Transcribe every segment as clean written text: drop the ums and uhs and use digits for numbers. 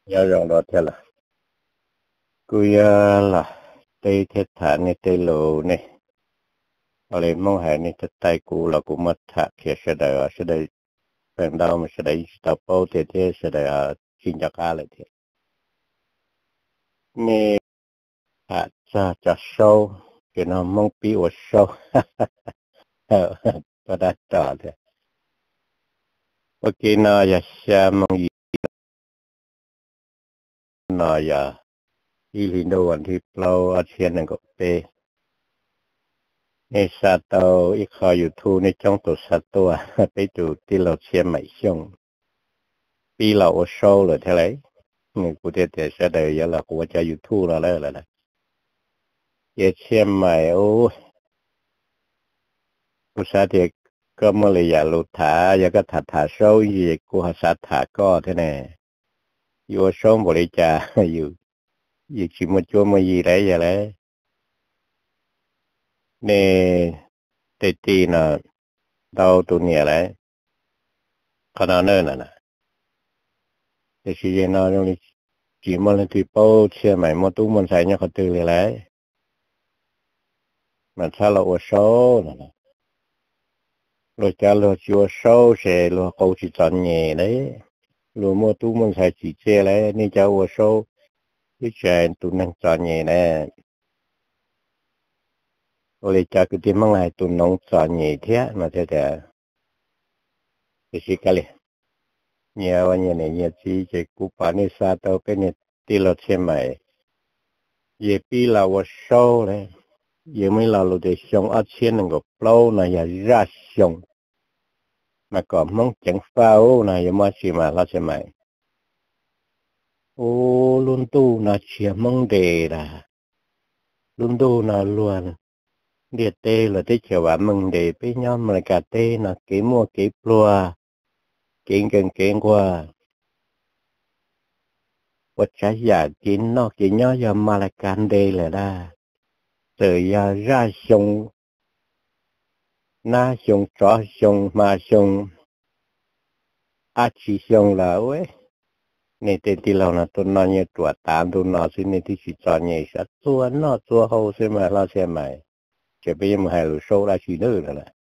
nhớ rằng đó thế là cứ là tây thế thả này tây lộ này ở đây mong hải này tất tay cũ là cũng mất thả kia sẽ đợi phần đầu mà sẽ đợi tập bao thế thế sẽ đợi xin cho cá lại thế nè thả cho sâu cái nó mong bị ở sâu có đã trả thế ok nó giờ xem mong gì nó giờ đi lên đâu anh thì lâu ở trên này có peในซาโตอีกขออยู่ทูในจ้องตัวซาตัวไปดูที่เราเชียร์ใหม่ช่วงปีเราโอโชเลยเท่าไหร่นี่กูเดี๋ยวจะได้ยังละกูว่าจะอยู่ทูเราแล้วนะเชียร์ใหม่โอ้กูซาเดียก็มาเลยอยากลุถาอยากก็ถาโชว์ยี่กูหาซาถาก็เท่านั้นอยู่โอโชบริจาอยู่ชิมจัวมายี่ไรอย่างไรเนี่ยเตตีน่ะเราตัวเนี่ยไรขนาดนั้นน่ะแต่สิ่งนั้นเราchỉ một lần thì bao chia mày một tú một sai nhau có từ lại mà sao là ở số rồi cha lo chưa số sẽ lo câu chỉ chọn nhẹ đấy rồi một tú một sai chỉ chia lại nên cháu ở số cái chuyện tụi năng chọn nhẹ nè rồi cha cứ tìm mang lại tụi nông chọn nhẹ thế mà thế thì cái này nhiều anh này nhiều chi chỉ cú bán đi xa tao cái này đi lo chia mày về pi là ở số đấy giờ mới là lúc để xong ở trên này có lâu này giờ ra xong mà còn mong chẳng phao này giờ mà chỉ mà là xem mày ô luôn tu là chỉ mong đề là luôn tu là luôn địa tê là tới chiều và mong đề với nhau mà cả tê là cái mua cái plua cái qua và trái giả kín nó cái nhau giờ mà là can đề là đa từ giờ ra xong na xong cho xong mà xong chỉ xong là ơiในเต็นที่เรานะตัวน้อยเนี่ยตัวตามตัวน้อยซึ่งในที่สิจอนเนี่ยสัตว์ตัวน้อยตัวเขาใช่ไหมเราใช่ไหมจะไปยังให้เราโชว์ได้ชีเนอร์นั่นแหละ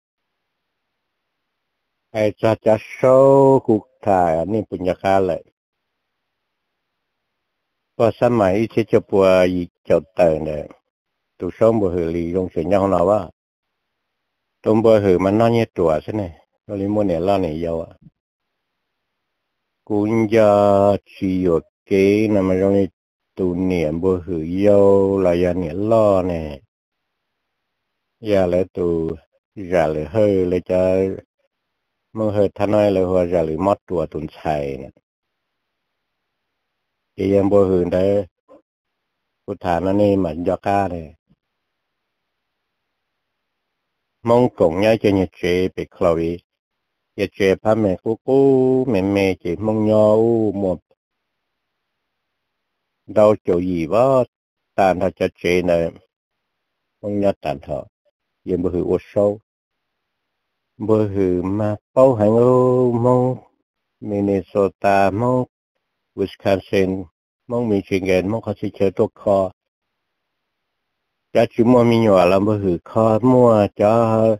ไอ้จะโชว์กุกถ่ายอันนี้ปุญญาคาเลยพอสมัยที่จะปัวอีเจ้าเตอร์เนี่ยตัวช่องบัวหือลีลงเสียงยังเราว่าตัวบัวหือมันน้อยเนี่ยตัวใช่ไหมเราลิมัวเนี่ยล่าเนี่ยเยอะกุญญาชีโยเกนมันตรงนี้ตัวเนี่ยบัวหือเยอะลายเนี่ยล่อเนี่ยยาแล้วตัวอย่าเลยเฮ้ยเลยจะมึงเฮ้ยท่านน้อยเลยว่าอย่าเลยมอดตัวตุนชัยเนี่ยยังบัวหือได้พุทธานั่นนี่มันยาก้าเลยมองกงย้ายจะเนี่ยเจไปคลอวีอย่าเจพระแม่กูแม่เจมองยอหมดเราจะยี่ว่าตานถ้าจะเจเนี่ยมองยอตานเถอะยังบัวหืออดโซบัวหือมาเป้าหางมองมินนิโซตามองวิสคอนซินมองมิชิแกนมองเขาสิเจอตัวคอจะจุ่มมีหน่วยลำบัวหือคอมัวจะ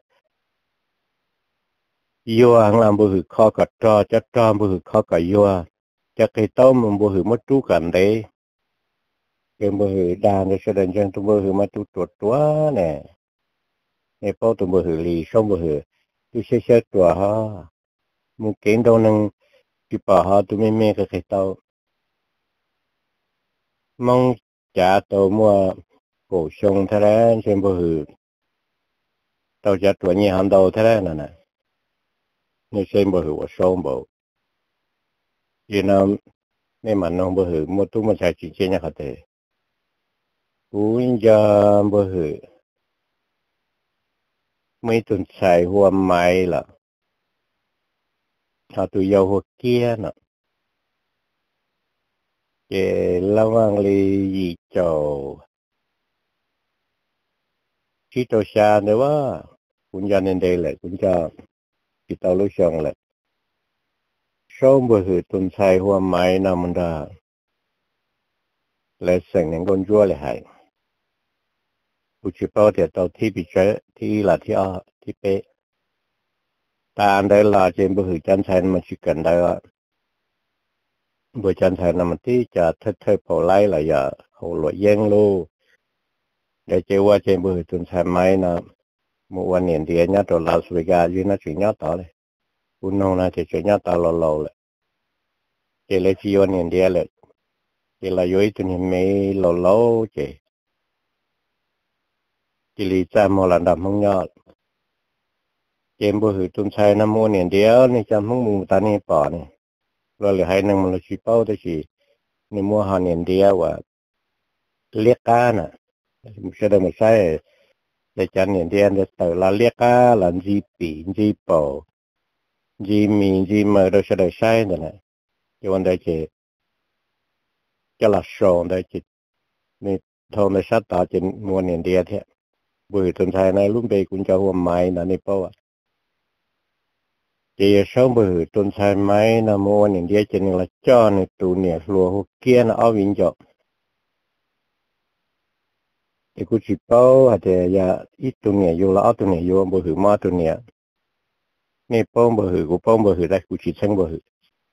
ยัวหางลำบัวหือคอกับจอจะจอมบัวหือคอกับยัวจะเคยต้มบัวหือมัดตู้กันได้เกมบัวหือดานจะแสดงจังตัวบัวหือมาตัวตัวเนี่ยในเป้าตัวบัวหือลีช่องบัวหือตัวเชื่อตัวฮะมึงเก่งตรงนึงที่ป่าฮะตัวไม่ก็เคยเต้ามองจ่าตัวมัวโกชงเท่านั้นเช่นบัวหือตัวจะตัวนี้หันตัวเท่านั้นน่ะนี่เช่นบัวหือว่าช่องบัวยีน้ำในมันน้องบัวหือมัวตู้มันใช้จีเจเนี่ยเขาเตะกูจะบัวหือไม่ตุนใส่หัวไม้ล่ะเขาตัวยาวหัวเกี้ยน่ะเจระวังลีจีโจที่ตัวชาเนี่ยว่าคุณยานินเดย์เลยคุณจะติดต่อลูกชงเลยช่องบัวหือตุนใส่หัวไม้น่ะมันได้ lấy sang những con chúa lại hay u chỉ bao thì tàu thi bị chơi thi là thi a thi b ta anh đây là trên bờ hữu chân thành mà chỉ cần đây bờ chân thành là mình tí cho thất thơ phổ lai là giờ hồ loại giang lô để chơi qua trên bờ hữu chân thành mai là mộtวัน年底nhá rồi Las Vegas dưới nó chỉ nhá tao đấy u nông này thì chỉ nhá tao lâu lâu đấy chỉ lấy chỉวัน年底đấy chỉ là dưới tụi mấy lâu lâu chỉ lý ra một lần đầm không nhá trên bờ hữu chân thành năm một年底này chăm không mù ta này bỏ này rồi lại hay năng mình chỉ bao đó chỉนี่มัวหา年底ว่าเรียกกาน่ะไม่ใช่ไม่ใช่แต่จัน年底จะเต่าละเรียกกาหลังจีปีจีเป่าจีมีจีมาเราจะได้ใช้นั่นแหละจะวันใดจะละสองได้จิตนี่ทองในชาติตาจะมัว年底เถอะบุญตนไทยในรุ่นเบกุญจะหัวไม้นั่นนี่เป่าจะช่างบุญตนไทยไม้นะมัว年底จะนี่ละจ้าในตัวเนี่ยหลัวหัวเกี้ยนเอาวิญญาthì cũng chỉ bao thì giờ ít tuần này vô là tuần này vô bờ hử ma tuần này nè bao bờ hử cũng bao bờ hử đây cũng chỉ sang bờ hử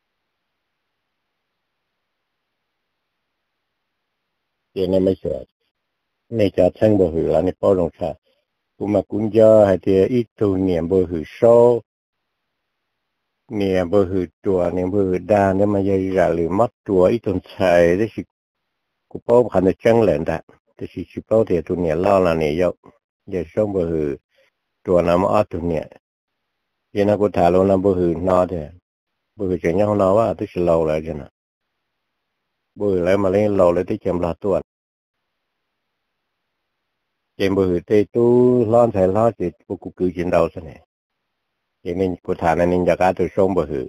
thì này mới sửa này cho sang bờ hử là này bao đồng sa cũng mà cũng do thì ít tuần này bờ hử số nè bờ hử chùa nè bờ hử đa nên mà giờ ra lừa mất chùa ít tuần xài đấy thì cũng bao khả năng trăng lẹn đã thì chỉ bao thì tuần này lo là này vô giờ xong bờ hử chùa nằm ở tuần này giờ nó cũng thả luôn nằm bờ hử no thì bờ hử chẳng nhau nó á tức là lâu lại chứ nè bờ hử lại mà lên lâu lại tới chậm là tuần chậm bờ hử tê tu lon phải lo thì cũng cứ chiến đấu thế này cho nên cũng thả nên giờ cả từ xong bờ hử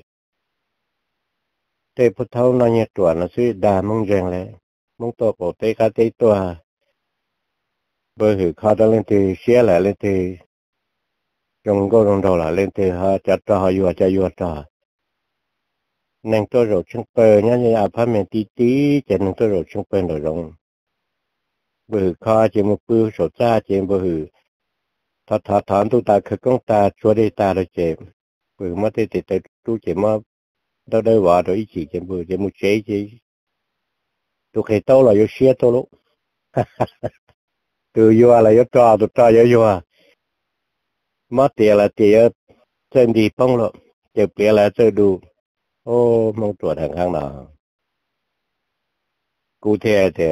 tê phút thâu nó nhẹ tuần nó suy đa mong rèn lại mong to cổ tê cả tê tua bờ hử khó đó lên thì xé lại lên thì trong cô trong đầu là lên thì họ chặt cho họ vừa cho nên tôi rồi chung bờ nhá như apartment tí tí chỉ nên tôi rồi chung bờ rồi rong bờ khó chỉ một bữa sổ ra chỉ bờ thọ tôi ta khởi công ta chúa đây ta rồi chỉ bờ mất thì tôi chỉ mà đâu đây vào rồi chỉ bờ chỉ một chế chỉ tôi khai tao là yêu xia tôi lúc từ vô là yêu trò tôi trò yêu vô mất tiền là tiền trên đi phong lộ chỉ tiền là chơi đủ ô mong chuột hàng hàng nào cụ thể thì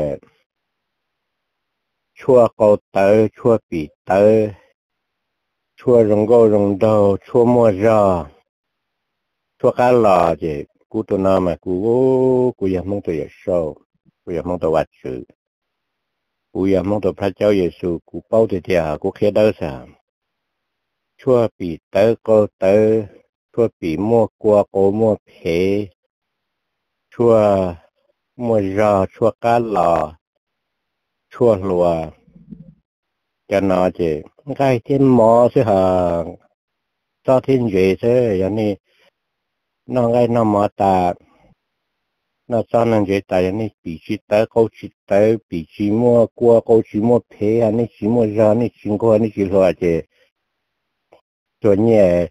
chua câu tớ chua bị tớ chua rong gô rong đầu chua mua rò chua cá lò thì cụ tụi nó mà cụ giờ mong tụi sâu cụ giờ mong tụi vật sự cụ giờ mong tụi phật giáo Giêsu cụ bao thì cụ kia đâu sao chua bị tớ câu tớ chua bị mua qua cô mua phê chua mua rò chua cá lò chua lùa cho nó chỉ cái thiên mò sẽ hả cho thiên duệ sẽ vậy nè nó cái nó mò ta nó cho nên duệ ta vậy nè bị chỉ tới câu chỉ tới bị chỉ mua qua câu chỉ mua phê anh ấy chỉ mua rau anh ấy chỉ qua anh ấy chỉ lùa chỉตัวเนี่ย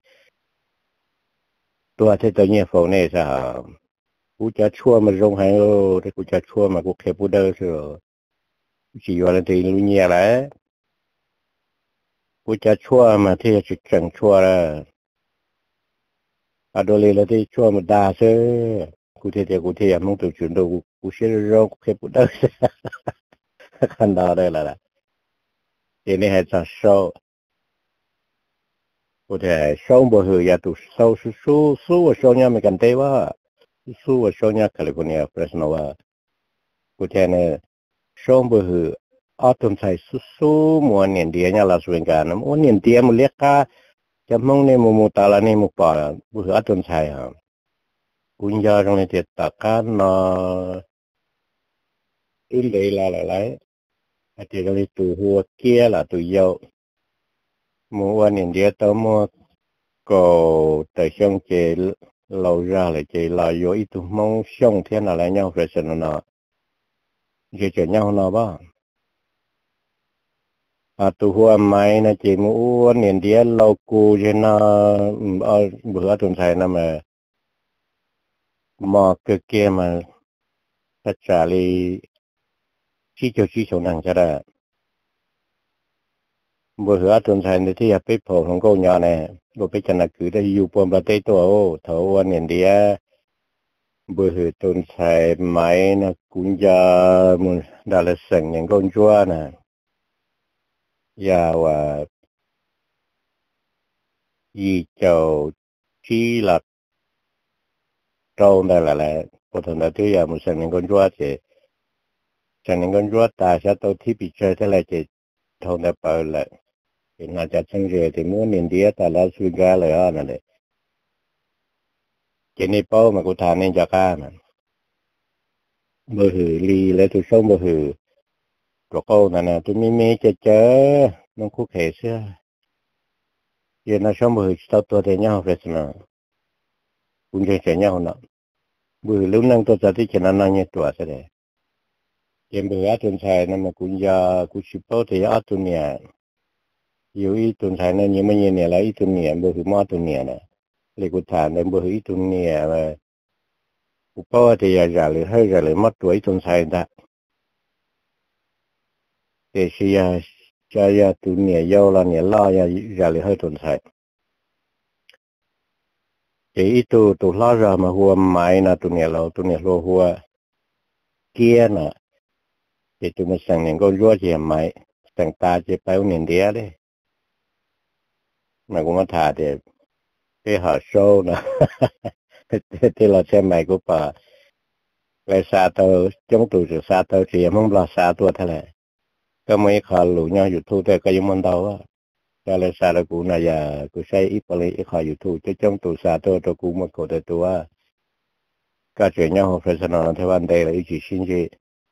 ตัวเนี่ยฝนเนี่ยซะกูจะชั่วมันลงให้แต่กูจะชั่วมากูแค่พูดได้เถอะchỉว่าอะไรรู้เนี่ยแหละกูจะชั่วมาที่จะจังชั่วละอะโดเลยแล้วที่ชั่วมันด่าเซ่กูเที่ยมึงตัวจุนตัวกูเชื่อเรากูแค่พูดได้ขันดาวได้ละทีนี้ให้จะโซ่กูเที่ยโซ่บ่หือยาตุโซ่สู้ว่าโซ่เนี่ยไม่กันเตว่าสู้ว่าโซ่เนี่ยแคลิฟอร์เนียเฟรสโนวากูเที่ยเนี่ยโซ่บ่หือautumn sai susu mua niên dia nya Las Vegas na mua niên dia mua liếc cá mong ne mua ta la ne mua pa bu autumn sai ha kun giờ trong này thiệt tất cả nó in đấy là lại thì cái từ hùa kia là từ dâu mua niên dia tao mua cổ tại xong chế lâu ra lại chế là vô ít mong xong thế nào lại nhau phải xem nó chỉ chơi nhau nó bao tu hoa máy nó chỉ muốn niệm đĩa lâu cu cho nó bữa tuần thầy nó mà cái kia mà tất cả li chỉ cho năng cho đó bữa tuần thầy thìที่ไปพอของกูnhỏ này bữaไปจันทร์คือได้อยู่ปมประเทศตัวโอ้เท่าวันนินเดียbữa tuần thầy máy nó cũng giờ mình đã là sẵn những con chua nè giờ và y châu chỉ là trâu đây là bộ phận đầu tiên là một sản những con chua thì sản những con chua ta sẽ tôi thiết bị chơi thế này thì thôn đã bảo là thì nóจะchân rìa thì muốn nhìn đĩa ta là suy raเลยอ่ะนั่นแหละchỉนี่เป้ามากูทานนี่จะกล้ามันบ่หือลีแล้วตัวส่งบ่หือตัวโก้นั่นน่ะตัวมีจะเจอน้องคุกเหเสื้อเย็นน่ะช่องบ่หือตัวเดียวเฟสน่ะคุณจะเสียเนี่ยน่ะบ่หือลุ้นนั่งตัวจะที่จะนั่งเนี่ยตัวซะเลยเย็นบ่หืออาตุนชายนั่นมาคุณยากูสิเป้าที่อาตุนเนี่ยอยู่อีตุนชายนั่นยังไม่เนี่ยแล้วอีตุนเนี่ยบ่หือมาตุนเนี่ยน่ะเลยกูถามเลยบ่หืออีตุนเนี่ยว่ากูเป้าที่จะเลยให้จะเลยมาตัวอีตุนชายได้แต่เสียจะยาตุนเนี่ยยาวละเนี่ยล่าจะเลยให้ตุนชายแต่อีตัวล่าจะมาหัวไม้นะตัวเนี่ยเราตัวเนี่ยเราหัวเกียร์น่ะแต่ตัวมันสั่งเนี่ยก็ยั่วเจียมไม้สั่งตาจะไปอุ่นเดียเลยมันก็มาถ่ายเดี๋ยวไปหาโชว์นะที่เราใช้ไม้ก็ป่าไปซาเตอจงตัวจะซาเตอเสียมันปลาซาตัวเท่าไหร่ก็ไม่ขาดหลุดเนี่ยอยู่ทุกแต่ก็ยังมันเดาว่าก็เลยซาตะกูน่ะอย่ากูใช้อีปเลยอีขาอยู่ทุกจะจงตัวซาตัวกูมันก็แต่ตัวก็เจอเนี่ยหัวเฟสนอนที่วันเดียวอีกชิ้นจี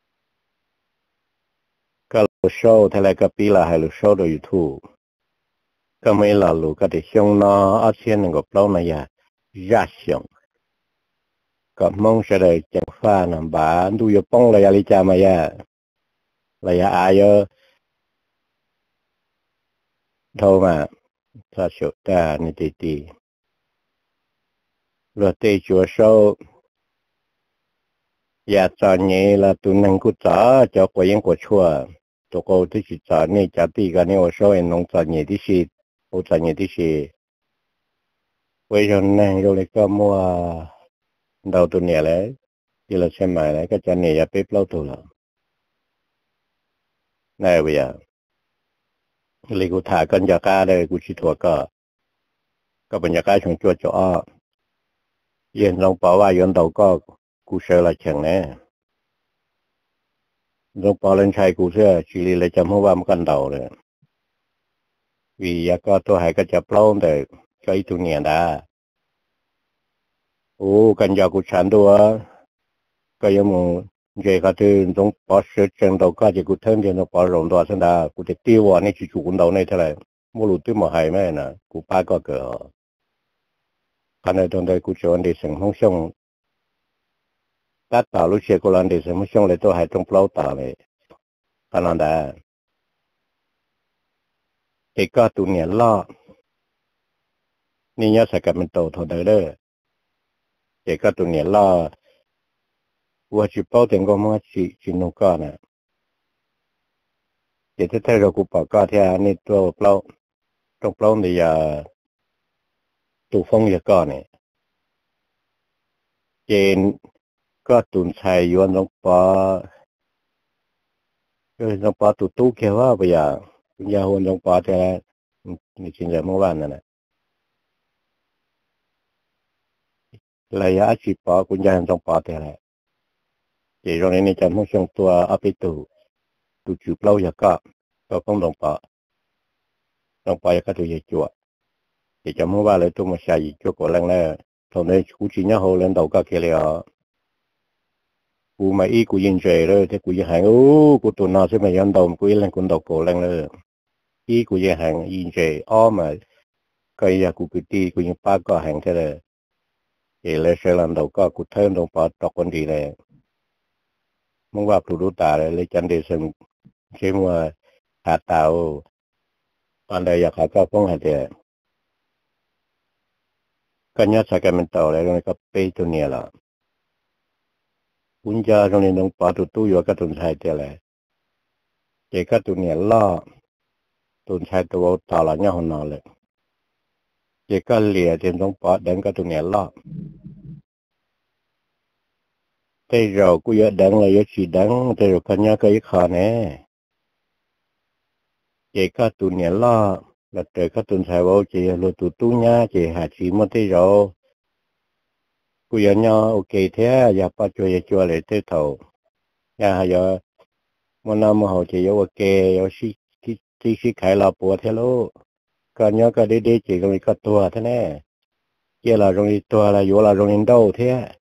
ก็โชว์เท่าไหร่ก็ปีละให้เราโชว์โดยยูทูบก็ไม่หล่อหลูก็ได้ช่องนออาเซียนก็เปล่านะอย่ายาช่องก็มองเฉยๆจังฟ้านะบ้านดูยป้องระยะลิจามาอย่าระยะอายุโทรมาถ้าชุดตาในตีรถตีจัวโชว์อยากจอดนี้ละตัวนึงกูจ่อจอกว่ายังกว่าชัวตัวกูที่จิตจอดนี่จะตีกันนี่ว่าโชว์เอ็นน้องจอดนี้ที่ชีโอจอดนี้ที่ชีไว้จนนั่งอยู่เลยก็มัวเดาตัวเนี่ยเลยที่เราใช้หมายเลยก็จะเนี่ยอย่าไปเปล่าตัวเราในเวียเลยกูถ่ายกันยาก้าเลยกูชิดหัวก็บรรยากาศของจัวจ่อเย็นลองบอกว่าย้อนเดาก็กูเชื่อละเชิงแน่ลองบอกเล่นชายกูเชื่อชีลีเลยจำเพราะว่ามันกันเดาเลยvìก็ตัวหายก็จะเปล่าแต่ก็อีตัวเนี่ยได้โอ้กันยากูฉันตัวก็ยังมึงเจก็ถึงต้องปอเสจังตัวก็จะกูเทิงเดียวปอลงตัวสันดากูจะตีว่านี่จู่ๆกูเดาในเท่าไหร่ไม่รู้ตัวมาหายไหมนะกูป้าก็เกิดกันในตอนใดกูชวนเด็กสังห้องช่องตัดต่อลูกเชียกูรันเด็กสังห้องช่องเลยตัวหายต้องเปล่าตาเลยกันนั่นได้เอกก็ตัวเนี่ยล่อนี่เนี่ยใส่กับมันโตทอดเลยเอกก็ตัวเนี่ยล่อว่าจีเป้าถึงก็มาจีนุก้อนนะเดี๋ยวถ้าเรากูปากก็ที่อันนี้ตัวเปล่าต้องเปล่าในยาตัวฟงยาก้อนเนี่ยเจนก็ตุนชัยยวนลงปอลงปอตุตู้แค่ว่าไปอย่างยาวนลงปอแต่นี่จริงๆเมื่อวานนั่นแหละระยะจีปอคุณยายลงปอแต่ละเจตรงนี้จะมุ่งส่งตัวเอาไปตัวจูบเล่ายาก็ต้องลงปอยาก็ตัวยาจั่วเดี๋ยวจะมุ่งว่าเลยตัวมาใช้จั่วก่อนแรงแล้วตอนนี้กูจีเนี่ยเขาเล่นเดาก็แค่เลยกูมาอีกูยินเจเลยแต่กูยังหางกูตัวน่าใช่ไหมยันเดากูยังเล่นกูเดาก่อนแรงเลยอีกูยังหางยินเจมาก็อยากกูตีกูยังป้าก็หางเท่าเลยเอเลยเชลันเดาก็กูเทิร์นลงปอตอกคนดีเลยมึงว่าปลูกตาเลยจันเดชมเชื่อว่าหาตาตอนใดอยากหาก็ป้องหาเดียก็ยัดสกัดมันต่อเลยตรงนี้ก็ไปตัวเนี้ยละคุณจะตรงนี้ต้องปาตู้อยู่กับตุนชายเดียเลยเจ้าก็ตัวเนี้ยล่อตุนชายตัวต่อละเนี่ยหัวนอนเลยเจ้าก็เหลี่ยเต็มต้องปาเดินก็ตัวเนี้ยล่อแต่เรากูเยอะดังเลยเยอะสีดังแต่เราคันยาก็อีกขาแน่เจ้าก็ตัวเนี้ยล่อแล้วเจอก็ตุนชายว่าเจ้าเราตู้เนี้ยเจ้าหาชีมันที่เรากูยังเนาะโอเคแท้อย่าปัจจัยจัวเลยเท่าเท่าอย่าอย่ามันนำมาหาเจ้าโอเคเอาสิที่สิขายเราปวดเท่าโลก็เนาะก็ได้เจ้าก็มีก็ตัวท่าแน่เจ้าเราตรงนี้ตัวเราอยู่เราตรงนี้โดแท้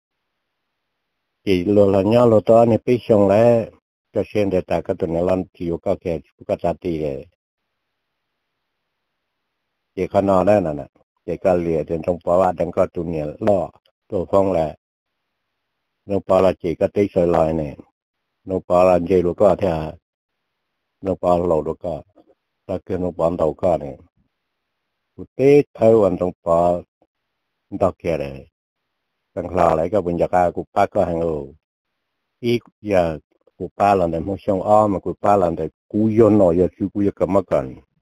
จีโลเราเนาะเราตัวนี้ไปส่งแล้วก็เช่นเดียวกันก็ตัวนี้เราที่อยู่ก็แค่ก็จัดตีเลยเจ้าข้างนอกได้นั่นน่ะเจ้าก็เหลี่ยจนตรงปอว่าดังก็ตัวนี้ล่อตัวฟ้องแหละน้องปอเราเจ้าก็ตีสลอยเนี่ยน้องปอเราเจ้าลูกก็แท้น้องปอเราลูกก็ถ้าเกิดน้องปอเราก็เนี่ยกูเตะเท่าวันน้องปอดอกแก่เลยตั้งคลาอะไรก็เป็นจากกูป้าก็หังอีกอย่ากูป้าหลังแต่ไม่ช่องอ้อมกูป้าหลังแต่กูย้อนหน่อยอย่าชูกูจะกลับมาก่อน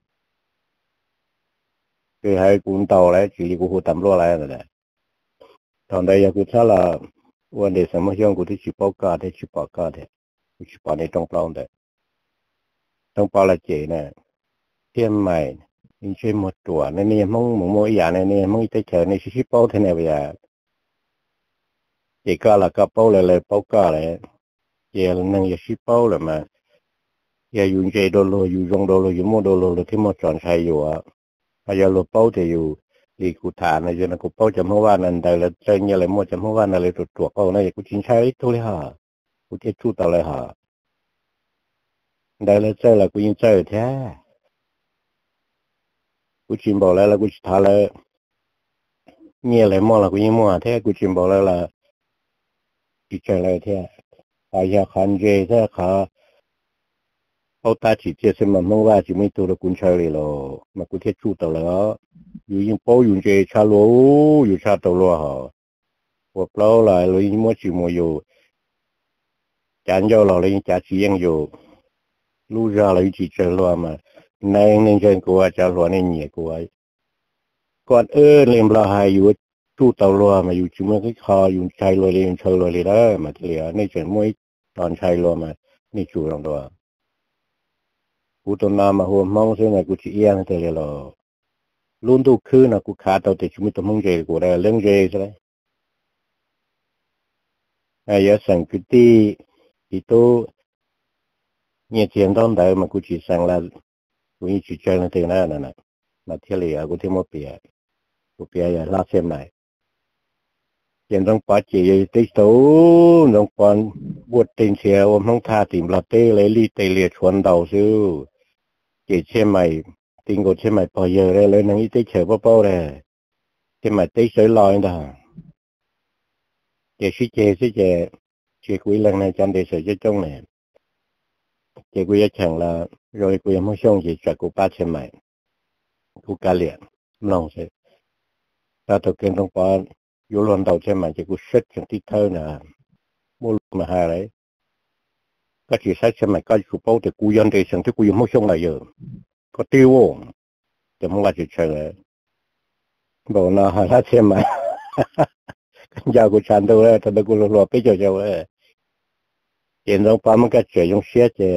คือให้กูเต่าอะไรชีวิตกูหูต่ำรัวอะไรนั่นแหละตอนใดอยากกูถ้าละวันเดียวสมัยช่วงกูที่ชิปอกาที่ชิปอกาที่กูชิปอในตรงเปล่าแต่ตรงเปล่าละเจเนี่ยเทียมใหม่ยิ่งช่วยหมดตัวในนี้มึงมึงอย่างในนี้มึงจะเจอในชิปอที่ไหนไปอ่ะเจก็ละก็เป้าเลยเป้าก็เลยเจนั่งอย่าชิปอเลยมาอย่าอยู่ใจโดโลอยู่ยงโดโลอยู่โมโดโลที่มอสอนใช้อยู่อ่ะพยาโลเป้าจะอยู่ดีกูฐานนะอยู่นะกูเป้าจะเมื่อวานนั้นได้แล้วเจอเนี่ยอะไรมั่วจะเมื่อวานอะไรตัวเป้านะกูชินใช้ตัวเลยฮะกูเทชูต่อเลยฮะได้แล้วเจอแล้วกูยิงเจอแท้กูชินบอกแล้วกูชิทาแล้วเนี่ยอะไรมั่วละกูยิงมั่วแท้กูชินบอกแล้วล่ะจิเจออะไรแท้อายาคันเจแท้ขาเอาตาจิเจสมันมั่งว่าจิไม่ตัวละกุนใช้เลยหรอมากูเทชูต่อแล้วอยู่ยิงเป้าอยู่เจชาโลอยู่ชาตัวรัวฮะพวกเราหลายเลยมั่วชิมัวอยู่จานเจ้าเราเลยจ่าชียังอยู่รู้ราเลยจิเจอรัวมาในในเชิงกูว่าจะรัวในเหนียกูว่าก่อนเล่มละหายอยู่ตู้ตรัวมาอยู่ชิมัวก็คออยู่ชายรัวเลยชายรัวเลยได้มาเถียในเชิงมวยตอนชายรัวมานี่จูรังตัวกูตัวนามาหัวมองซึ่งไงกูชี้เอียงเตะเลยหรอลุ้นทุกคืนนะกูขาดเอาแต่ชิมิตมงเจกูได้เรื่องเจใช่ไหมไอ้ยาสังกุตีที่ตู้เนี่ยเชียงต้นได้มากูชี้สังละกูยิ่งชี้เจอในเตียงนั่นน่ะมาเที่ยวเลยกูที่มอเปียกูเปียอย่าลาเสียมไหนเชียงต้องปัดเจียติโตต้องปอนบวชติงเสียวต้องท่าติ่มลาเต้เลยลีเตเลียชวนเดาซื้อเจียเชื่อใหม่ติงกูเชื่อใหม่พอเยอะเลยนั่งอีเตเฉยเป้าเลยเชื่อใหม่เตเฉยลอยด่าเจียชี้เจียกุยลังในจันเดเสยจ้องเนี่ยเจียกุยแข่งละโรยกุยมั่งช่องเจียจากกูป้าเชื่อใหม่กูกาเลียนน้องเสยถ้าตัวเกินต้องปอนอยู่รวนเดาเชื่อใหม่เจียกูเช็ดอย่างที่เท่าน่ะมูลมาหาอะไรก็chỉ sách xem mày coi chụp bao thì cú dân thì chẳng thấy cú dân mất xong lại giờ có tiêu không thì không là chỉ chờ bảo nó hỏi hết xem mày giờ cú chán đâu đấy tao cú lo bây giờ giờ đấy tiền đâu pa một cái chuyện dùng xe chứ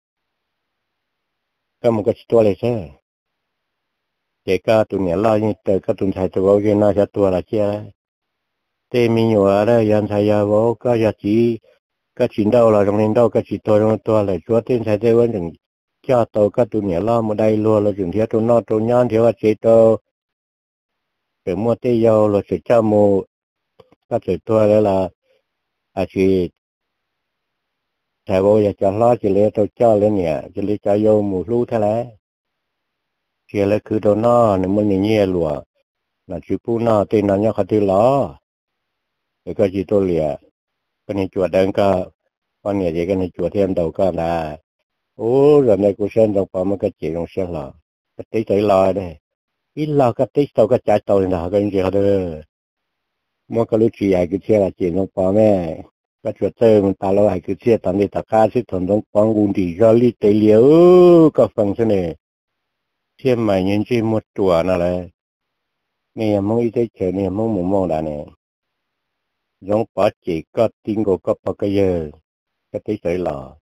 cái một cáiตัวเลยใช่เจ้าก็ตัวเนี่ยล่อยิ่งเจอก็ตัวไทยตัวก็น่าจะตัวละเจ้าเต้มีอยู่อะไรยันไทยว่าก็จะจีก็ชินเดาเราตรงนี้เดาก็จีตัวเลยชัวเต้นไทยได้วันหนึ่งเจ้าโตก็ตัวเนี่ยล่อมาได้รัวเราถึงเที่ยวตัวนอตัวย้อนเที่ยวว่าเจ้าโตเป็นมัวเตี้ยเราเสียเจ้าโมก็เสียตัวแล้วล่ะอาชีพแต่ว่าอยากจะล้อจะเลี้ยตัวเจ้าแล้วเนี่ยจะเลี้ยใจโยมูรู้เท่าไรเชียร์เลยคือตัวนอเนี่ยมันอย่างเงี้ยหลัวน่ะชื่อผู้นอตีนอนยอดเขาตีล้อแล้วก็จีตัวเหลี่ยก็นี่จวดเดินก็ con nhà gì cái này chùa thêm đầu con là ô rồi này cô sơn đồng phòng cái chuyện trong sơn lò cái tí tới lo đây ít lo cái tí sau cái trái tàu này cái gì đó mua cái lúc chị ai cứ chia là chuyện trong phòng này cái chuyện chơi mình ta lo ai cứ chia tận đi tất cả sự thuần trong phòng quân đi ra đi tới liều cái phần thế này chia mà nhân chi một tuổi nào là nè mong ý tới chơi nè mong mong là nè giống bỏ chỉ có tiếng của có bao cái giờ cái tí tới lò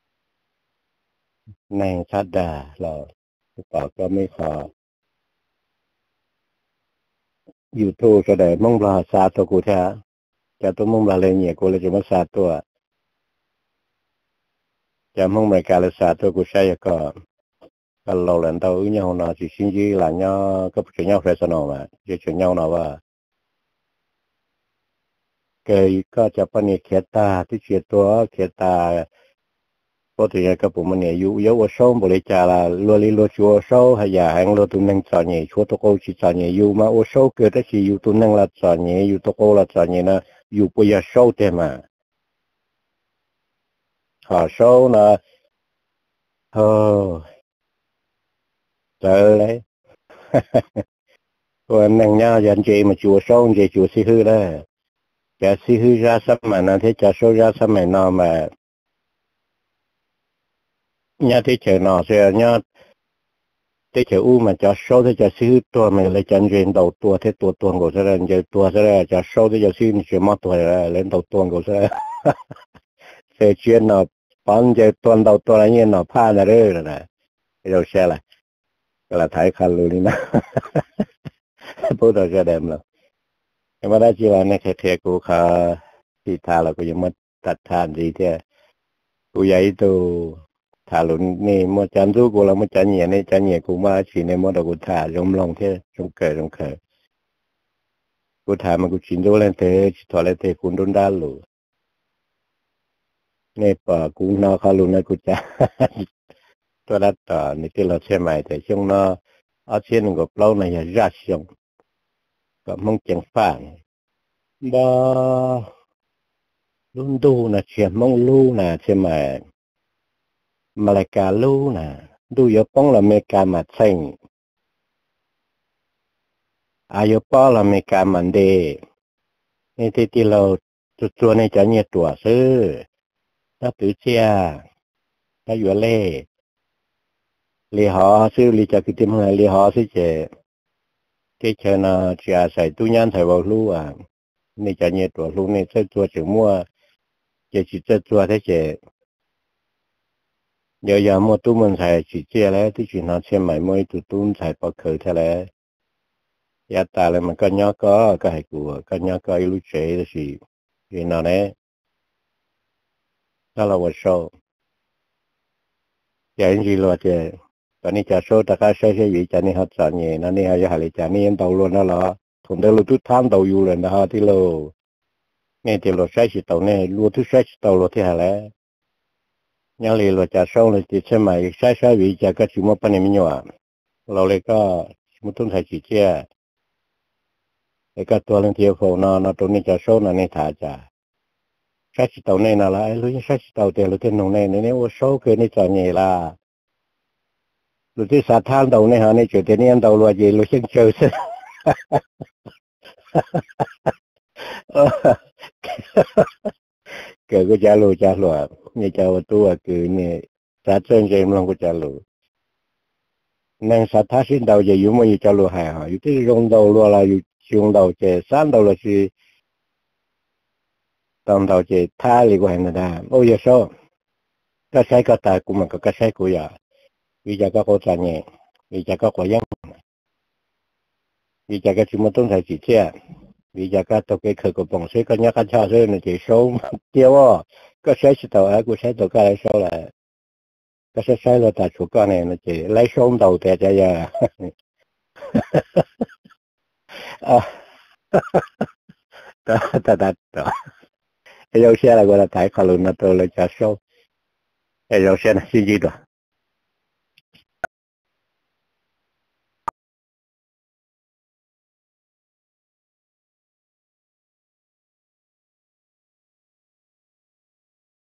nàng sát đà là bảo cho mấy họ YouTube cho để mong là xa tôi cụ thể cho tôi mong là lên nhẹ cô là chỉ mất xa tôi cho mong mấy cái là xa tôi cụ sẽ có cái lâu lần đầu với nhau nó chỉ xin gì là nhau có chuyện nhau phải sao nào mà chỉ chuyện nhau nào và cái có cho bạn này kia ta thì chuyện tôi kia ta có thể cái bộ mình này yếu yếu ở sâu bộ lấy trả là luôn đi luôn chúa sâu hay là hàng luôn tụi năng chọn nhẹ chúa tôi cô chỉ chọn nhẹ yếu mà ở sâu kia đó chỉ yếu tụi năng là chọn nhẹ yếu tôi cô là chọn nhẹ nó yếu bây giờ sâu thế mà họ sâu là trời đấy còn năng nhau dành chị mà chùa sâu chị chùa si hư đó chả si hư ra sắp mà nó thế chả sâu ra sắp mà nó mà nhà thế chờ nó sẽ nhà thế chờ u mà chả sâu thế chả si hư tua mà lấy chân duyên đầu tua thế tua tuồng của sẽ giờ tua sẽ chả sâu thế chả si hư chỉ mất tuổi là lên đầu tuồng của sẽ sẽ chuyên nó bán giờ tuần đầu tua là như nó pha là đấy rồi nè rồi sẽ là thái khăn luôn nè bố tôi sẽ đem là nhưng mà đã chỉ là này cái cô khá thì thà là côยังmấtตัดทานgì thế cô dạy tôi thà luôn nè mà chán chú cô là mà chán nhẹ này chán nhẹ cô mà chỉ nên mà đâu cô thà giống lòng thế trong cờ cô thà mà cô chín đô lên thế chỉ thọ lên thế cô đôn đá luôn nè bà cô nó khá luôn này cô chả tôi đã tỏ nè cái là xe máy thế xong nó ở trên ngọc lâu này là ra xong có mong chẳng phản đó luôn đu là chuyện mong lu là chuyện mà lại cả lu là đu yếu bóng là mẹ cả mà thành yếu bóng là mẹ cả mà đề nên thì lâu chua này chả nhiệt tuổi sư nó tự chia nó vừa lì họ sư lì chả cái tim người lì họ sư chế cái chơi nó chỉ xài tu nhàn thầy vào lu à nên chả nhiệt tuổi lu nên sẽ chua chữ mua chỉ chua thế chế giờ mua tu mình xài chỉ chia đấy thì chỉ nó xem mày mới tu xài bao khởi thế này ya ta là mình có nhớ có cái của có nhớ có ilu chế thì nó này đó là một số giờ anh gì lo chứ cái này trả số tất cả sẽ gì cho nên họ chọn nhỉ nó này hay là trả nên tàu luôn đó là thùng đó là chút tham tàu du lên đó thì lo nghe thì lo sai chỉ tàu này luôn thứ sai tàu lo thì hay là nhớ liền lo trả số là chỉ xem mày sai vì trả cái chuyện mà bên này mình nhớ lo lại có một tuần phải chỉ chia cáiตัวเรื่องเที่ยวเขาnóตรงนี้จะโซนในถาจ่าใช้ชิตเอาในนั่นละไอ้รู้ยังใช้ชิตเอาเดียวรู้ที่นงในนี่ว่าโซคือในจอนี่ละรู้ที่สาธารณตัวในหาในจุดนี้อันตัวรู้ยังรู้ยังเจอซะเกิดก็จะรู้นี่จะว่าตัวคือนี่สาธารณใจมันก็จะรู้นั่งสาธารณตัวจะอยู่มันจะรู้หายอยู่ที่โรงตัวรู้อะไรอยู่ช่วงตัวจะสามตัวรู้สิตอนตัวจะท่าหรือว่าเห็นได้โอ้ยโซก็ใช้ก็ตายกูมันก็ใช้กูอย่าวิจารณ์ก็เข้าใจเนี่ยวิจารณ์ก็ขยันวิจารณ์ก็ชิมต้นใส่จีเทียวิจารณ์ก็ตัวเกย์ก็บ่งซื้อก็ยักษ์ชาซื้อเนี่ยจะโซเดียวก็ใช้สิตัวกูใช้ตัวก็เลยโซแหละก็ใช้เราตัดชุกก็เนี่ยนะจะไล่โซมตัวแต่จะยังแต่有些那个来太可能那都来接受，有些呢是几多。